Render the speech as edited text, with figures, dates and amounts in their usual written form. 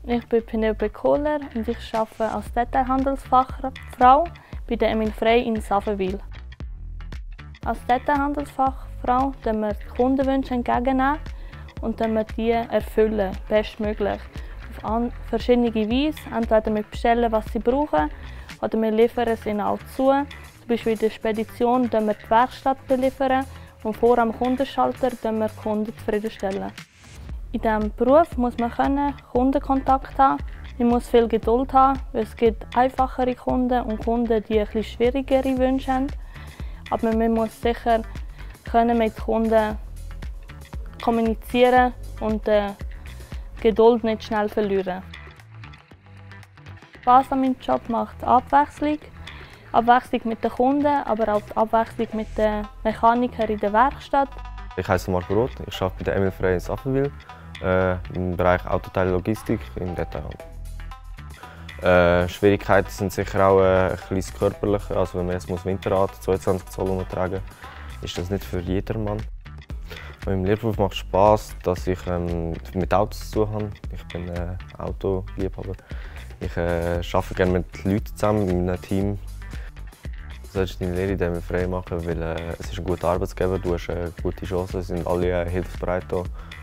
Ich bin Penelope Kohler und ich arbeite als Detailhandelsfachfrau bei der Emil Frey in Savenwil. Als Detailhandelsfachfrau nehmen wir die Kundenwünsche entgegennehmen und die erfüllen, bestmöglich. Auf verschiedene Weise. Entweder wir bestellen, was sie brauchen, oder wir liefern es ihnen auch zu. Zum Beispiel in der Spedition beliefern wir die Werkstatt beliefern und vor am Kundenschalter die Kunden zufriedenstellen. In diesem Beruf muss man Kundenkontakt haben. Man muss viel Geduld haben, weil es gibt einfachere Kunden und Kunden, die etwas schwierigere Wünsche haben. Aber man muss sicher mit Kunden kommunizieren und die Geduld nicht schnell verlieren. Spaß an meinem Job macht Abwechslung. Abwechslung mit den Kunden, aber auch die Abwechslung mit den Mechanikern in der Werkstatt. Ich heiße Marco Roth, ich arbeite bei der Emil Frey in Savenwil im Bereich Autoteil Logistik im Detailhandel. Schwierigkeiten sind sicher auch ein kleines körperliche. Also wenn man jetzt Winterrad 22 Zoll umtragen muss, ist das nicht für jedermann. Mein Lehrberuf macht Spass, dass ich mit Autos zu tun habe. Ich bin Autoliebhaber. Ich arbeite gerne mit Leuten zusammen, in einem Team. Du solltest deine Lehre in Emil Frey machen, weil es ist ein guter Arbeitsgeber, du hast eine gute Chance, es sind alle hilfsbereit hier.